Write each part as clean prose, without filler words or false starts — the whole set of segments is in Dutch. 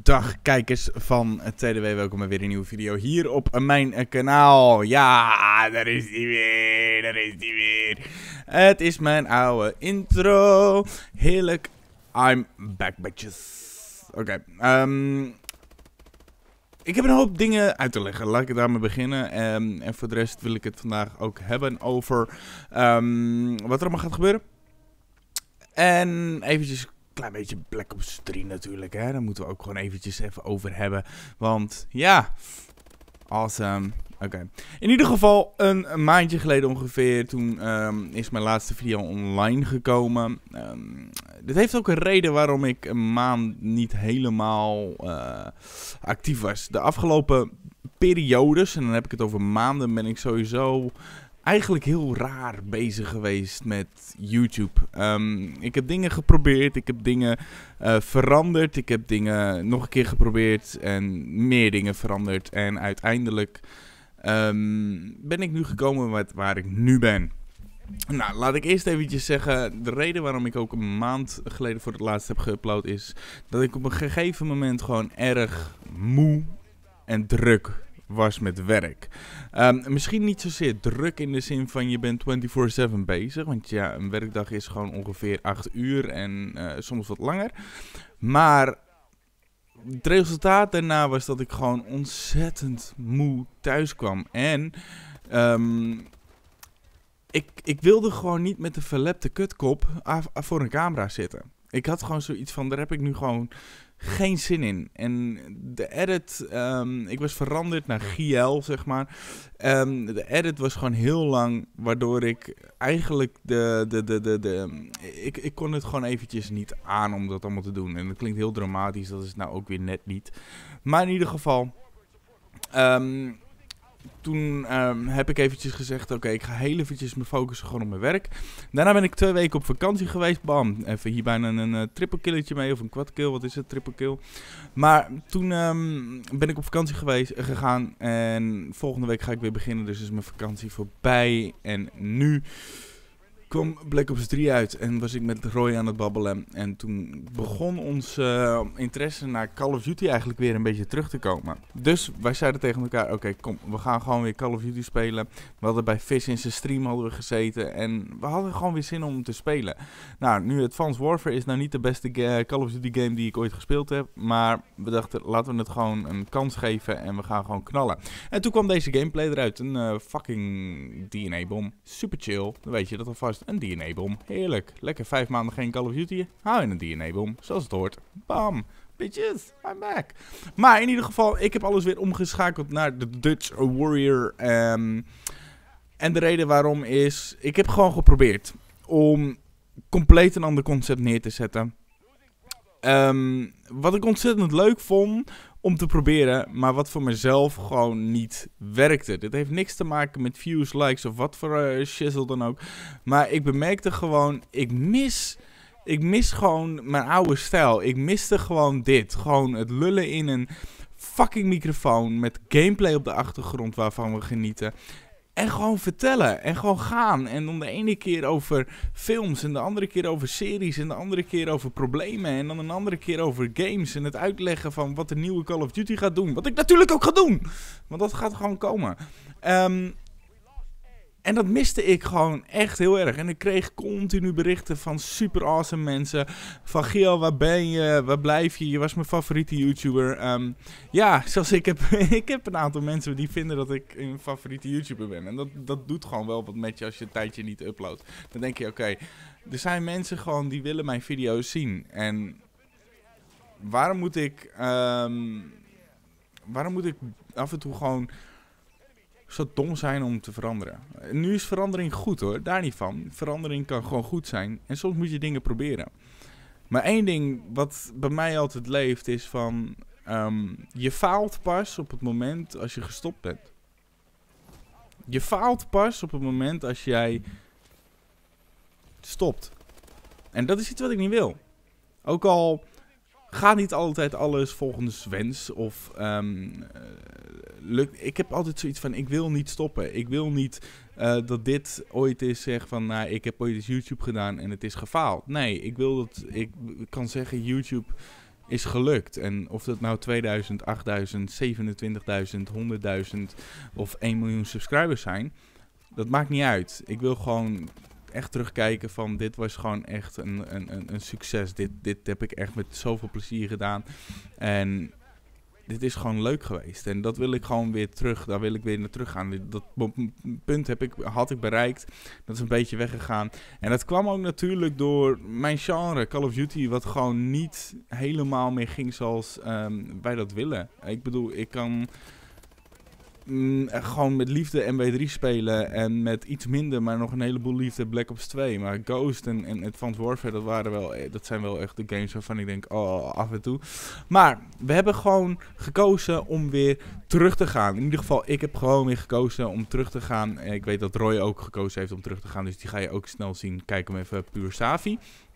Dag kijkers van TDW, welkom bij weer een nieuwe video hier op mijn kanaal. Ja, daar is hij weer, Het is mijn oude intro. Heerlijk, I'm back bitches. Oké, ik heb een hoop dingen uit te leggen, laat ik daarmee beginnen. En voor de rest wil ik het vandaag ook hebben over wat er allemaal gaat gebeuren. En eventjes klein beetje Black Ops 3 natuurlijk, hè. Daar moeten we ook gewoon eventjes even over hebben. Want ja, awesome. Oké. In ieder geval, een maandje geleden ongeveer, toen is mijn laatste video online gekomen. Dit heeft ook een reden waarom ik een maand niet helemaal actief was. De afgelopen periodes, en dan heb ik het over maanden, ben ik sowieso eigenlijk heel raar bezig geweest met YouTube. Ik heb dingen geprobeerd, ik heb dingen veranderd, ik heb dingen nog een keer geprobeerd en meer dingen veranderd. En uiteindelijk ben ik nu gekomen waar ik nu ben. Nou, laat ik eerst eventjes zeggen, de reden waarom ik ook een maand geleden voor het laatst heb geüpload is dat ik op een gegeven moment gewoon erg moe en druk was met werk. Misschien niet zozeer druk in de zin van je bent 24/7 bezig. Want ja, een werkdag is gewoon ongeveer 8 uur en soms wat langer. Maar het resultaat daarna was dat ik gewoon ontzettend moe thuis kwam. En ik wilde gewoon niet met een verlepte kutkop voor een camera zitten. Ik had gewoon zoiets van, daar heb ik nu gewoon geen zin in. En de edit, ik was veranderd naar GL, zeg maar. De edit was gewoon heel lang, waardoor ik eigenlijk ik kon het gewoon eventjes niet aan om dat allemaal te doen. En dat klinkt heel dramatisch, dat is het nou ook weer net niet. Maar in ieder geval, toen heb ik eventjes gezegd, oké, ik ga heel eventjes me focussen gewoon op mijn werk. Daarna ben ik 2 weken op vakantie geweest. Bam, even hier bijna een triple killetje mee, of een quad kill, wat is het, triple kill. Maar toen ben ik op vakantie gegaan en volgende week ga ik weer beginnen, dus is mijn vakantie voorbij. En nu kwam Black Ops 3 uit en was ik met Roy aan het babbelen. En toen begon ons interesse naar Call of Duty eigenlijk weer een beetje terug te komen. Dus wij zeiden tegen elkaar, oké, kom, we gaan gewoon weer Call of Duty spelen. We hadden bij Fish in zijn stream hadden we gezeten en we hadden gewoon weer zin om te spelen. Nou, nu Advanced Warfare is nou niet de beste Call of Duty game die ik ooit gespeeld heb. Maar we dachten, laten we het gewoon een kans geven en we gaan gewoon knallen. En toen kwam deze gameplay eruit. Een fucking DNA-bom. Super chill, dan weet je dat alvast. Een DNA-bom. Heerlijk. Lekker 5 maanden geen Call of Duty. Hou je een DNA-bom. Zoals het hoort. Bam. Bitches. I'm back. Maar in ieder geval, ik heb alles weer omgeschakeld naar de Dutch Warrior. En de reden waarom is, ik heb gewoon geprobeerd om compleet een ander concept neer te zetten. Wat ik ontzettend leuk vond om te proberen, maar wat voor mezelf gewoon niet werkte. Dit heeft niks te maken met views, likes of wat voor shizzle dan ook. Maar ik bemerkte gewoon, ik mis gewoon mijn oude stijl. Ik miste gewoon dit. Gewoon het lullen in een fucking microfoon met gameplay op de achtergrond waarvan we genieten. En gewoon vertellen. En gewoon gaan. En dan de ene keer over films. En de andere keer over series. En de andere keer over problemen. En dan een andere keer over games. En het uitleggen van wat de nieuwe Call of Duty gaat doen. Wat ik natuurlijk ook ga doen. Want dat gaat gewoon komen. En dat miste ik gewoon echt heel erg. En ik kreeg continu berichten van super awesome mensen. Van Giel, waar ben je? Waar blijf je? Je was mijn favoriete YouTuber. Ja, zelfs ik heb een aantal mensen die vinden dat ik een favoriete YouTuber ben. En dat doet gewoon wel wat met je als je een tijdje niet uploadt. Dan denk je, oké, er zijn mensen gewoon die willen mijn video's zien. En waarom moet ik af en toe gewoon zo dom zijn om te veranderen? Nu is verandering goed hoor, daar niet van. Verandering kan gewoon goed zijn en soms moet je dingen proberen. Maar één ding wat bij mij altijd leeft is van, je faalt pas op het moment als je gestopt bent. Je faalt pas op het moment als jij stopt. En dat is iets wat ik niet wil. Ook al gaat niet altijd alles volgens wens of lukt. Ik heb altijd zoiets van, ik wil niet stoppen. Ik wil niet dat dit ooit is zeg van, nou, ik heb ooit eens YouTube gedaan en het is gefaald. Nee, ik wil dat, ik kan zeggen, YouTube is gelukt. En of dat nou 2000, 8000, 27.000, 100.000 of 1 miljoen subscribers zijn, dat maakt niet uit. Ik wil gewoon echt terugkijken van dit was gewoon echt een succes. Dit heb ik echt met zoveel plezier gedaan. En dit is gewoon leuk geweest. En dat wil ik gewoon weer terug. Daar wil ik weer naar terug gaan. Dat punt had ik bereikt. Dat is een beetje weggegaan. En dat kwam ook natuurlijk door mijn genre, Call of Duty, wat gewoon niet helemaal meer ging zoals wij dat willen. Ik bedoel, ik kan gewoon met liefde MW3 spelen en met iets minder, maar nog een heleboel liefde Black Ops 2. Maar Ghost en Advanced Warfare, dat zijn wel echt de games waarvan ik denk, oh, af en toe. Maar we hebben gewoon gekozen om weer terug te gaan. In ieder geval, ik heb gewoon weer gekozen om terug te gaan. Ik weet dat Roy ook gekozen heeft om terug te gaan, dus die ga je ook snel zien. Kijk hem even, puur Savi.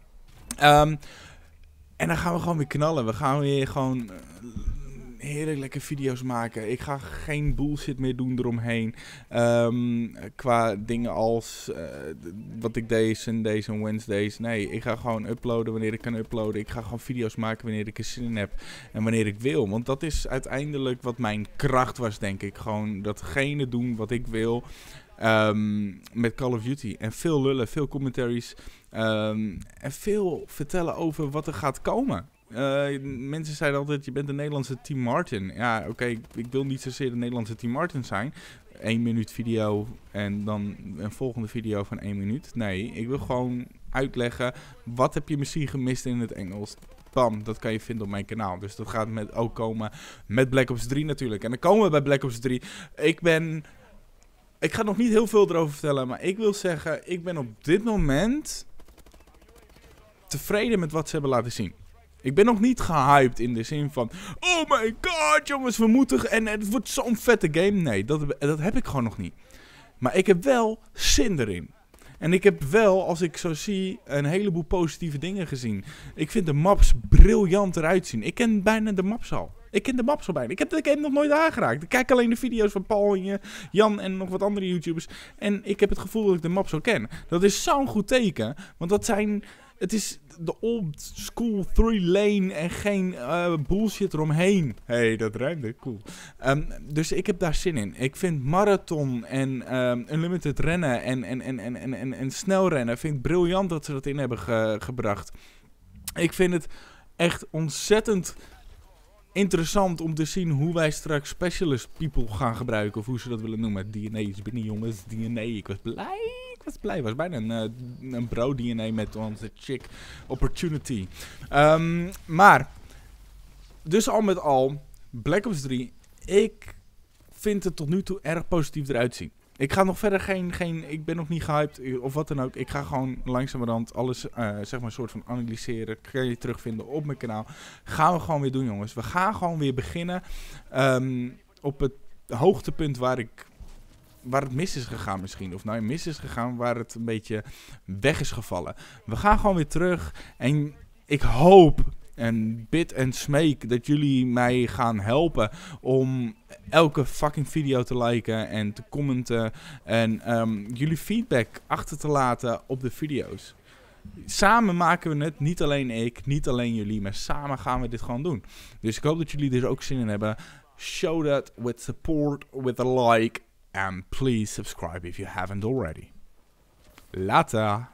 En dan gaan we gewoon weer knallen. We gaan weer gewoon heerlijk lekker video's maken. Ik ga geen bullshit meer doen eromheen. Qua dingen als wat ik deed Sundays en Wednesdays. Nee, ik ga gewoon uploaden wanneer ik kan uploaden. Ik ga gewoon video's maken wanneer ik er zin in heb. En wanneer ik wil. Want dat is uiteindelijk wat mijn kracht was, denk ik. Gewoon datgene doen wat ik wil. Met Call of Duty. En veel lullen, veel commentaries. En veel vertellen over wat er gaat komen. Mensen zeiden altijd, je bent de Nederlandse Team Martin. Ja, oké, ik wil niet zozeer de Nederlandse Team Martin zijn. 1 minuut video en dan een volgende video van 1 minuut. Nee, ik wil gewoon uitleggen, wat heb je misschien gemist in het Engels? Bam, dat kan je vinden op mijn kanaal. Dus dat gaat ook komen met Black Ops 3 natuurlijk. En dan komen we bij Black Ops 3. Ik ga nog niet heel veel erover vertellen, maar ik wil zeggen, ik ben op dit moment tevreden met wat ze hebben laten zien. Ik ben nog niet gehyped in de zin van, oh my god jongens, we moeten, en het wordt zo'n vette game. Nee, dat heb ik gewoon nog niet. Maar ik heb wel zin erin. En ik heb wel, als ik zo zie, een heleboel positieve dingen gezien. Ik vind de maps briljant eruit zien. Ik ken bijna de maps al. Ik heb de game nog nooit aangeraakt. Ik kijk alleen de video's van Paul en Jan en nog wat andere YouTubers. En ik heb het gevoel dat ik de maps al ken. Dat is zo'n goed teken. Want het is de old school 3-lane en geen bullshit eromheen. Hey, dat ruimde, cool. Dus ik heb daar zin in. Ik vind marathon en unlimited rennen en snel rennen, vind ik briljant dat ze dat in hebben gebracht. Ik vind het echt ontzettend interessant om te zien hoe wij straks specialist people gaan gebruiken. Of hoe ze dat willen noemen. DNA is binnen, jongens. DNA. Ik was blij. Het was bijna een bro-DNA met onze chick opportunity. Maar, dus al met al, Black Ops 3. Ik vind het tot nu toe erg positief eruit zien. Ik ga nog verder ik ben nog niet gehyped of wat dan ook. Ik ga gewoon langzamerhand alles, zeg maar, soort van analyseren. Kun je terugvinden op mijn kanaal. Gaan we gewoon weer doen, jongens. We gaan gewoon weer beginnen op het hoogtepunt waar het mis is gegaan misschien. Of nou, mis is gegaan waar het een beetje weg is gevallen. We gaan gewoon weer terug. En ik hoop en bid en smeek dat jullie mij gaan helpen om elke fucking video te liken en te commenten. En jullie feedback achter te laten op de video's. Samen maken we het, niet alleen ik, niet alleen jullie, maar samen gaan we dit gewoon doen. Dus ik hoop dat jullie er ook zin in hebben. Show that with support, with a like. And please subscribe if you haven't already. Later.